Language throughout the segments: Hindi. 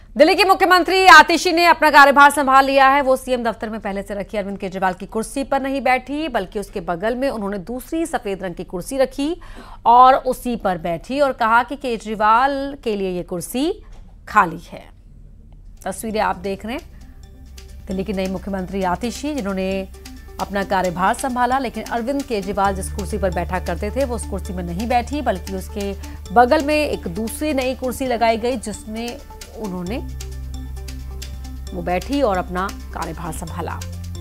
दिल्ली की मुख्यमंत्री आतिशी ने अपना कार्यभार संभाल लिया है। वो सीएम दफ्तर में पहले से रखी अरविंद केजरीवाल की कुर्सी पर नहीं बैठी, बल्कि उसके बगल में उन्होंने दूसरी सफेद रंग की कुर्सी रखी और उसी पर बैठी और कहा कि केजरीवाल के लिए ये कुर्सी खाली है। तस्वीरें आप देख रहे हैं, दिल्ली की नई मुख्यमंत्री आतिशी जिन्होंने अपना कार्यभार संभाला, लेकिन अरविंद केजरीवाल जिस कुर्सी पर बैठा करते थे वो उस कुर्सी में नहीं बैठी, बल्कि उसके बगल में एक दूसरी नई कुर्सी लगाई गई जिसमें उन्होंने वो बैठी और अपना कार्यभार संभाला।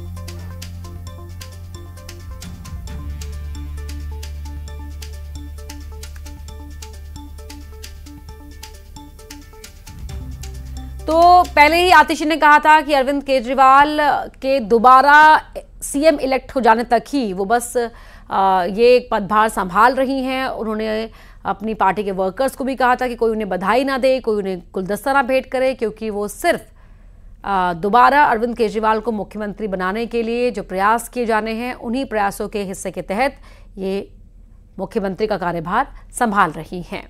तो पहले ही आतिशी ने कहा था कि अरविंद केजरीवाल के दोबारा सीएम इलेक्ट हो जाने तक ही वो बस ये पदभार संभाल रही हैं। उन्होंने अपनी पार्टी के वर्कर्स को भी कहा था कि कोई उन्हें बधाई ना दे, कोई उन्हें गुलदस्ता ना भेंट करे, क्योंकि वो सिर्फ दोबारा अरविंद केजरीवाल को मुख्यमंत्री बनाने के लिए जो प्रयास किए जाने हैं उन्हीं प्रयासों के हिस्से के तहत ये मुख्यमंत्री का कार्यभार संभाल रही हैं।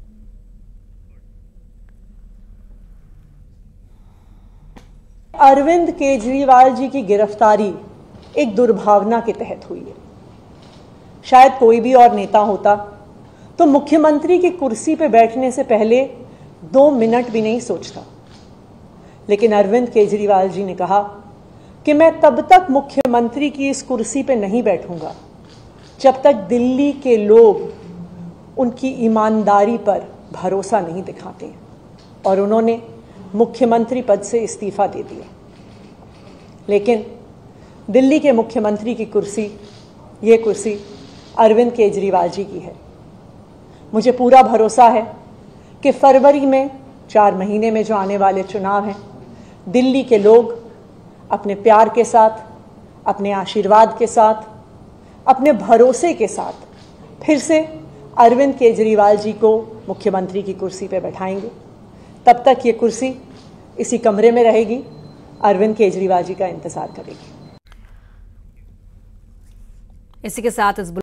अरविंद केजरीवाल जी की गिरफ्तारी एक दुर्भावना के तहत हुई है। शायद कोई भी और नेता होता तो मुख्यमंत्री की कुर्सी पे बैठने से पहले 2 मिनट भी नहीं सोचता, लेकिन अरविंद केजरीवाल जी ने कहा कि मैं तब तक मुख्यमंत्री की इस कुर्सी पे नहीं बैठूंगा जब तक दिल्ली के लोग उनकी ईमानदारी पर भरोसा नहीं दिखाते, और उन्होंने मुख्यमंत्री पद से इस्तीफा दे दिया। लेकिन दिल्ली के मुख्यमंत्री की कुर्सी, ये कुर्सी अरविंद केजरीवाल जी की है। मुझे पूरा भरोसा है कि फरवरी में 4 महीने में जो आने वाले चुनाव हैं, दिल्ली के लोग अपने प्यार के साथ, अपने आशीर्वाद के साथ, अपने भरोसे के साथ फिर से अरविंद केजरीवाल जी को मुख्यमंत्री की कुर्सी पर बैठाएंगे। तब तक ये कुर्सी इसी कमरे में रहेगी, अरविंद केजरीवाल जी का इंतजार करेगी। इसी के साथ इस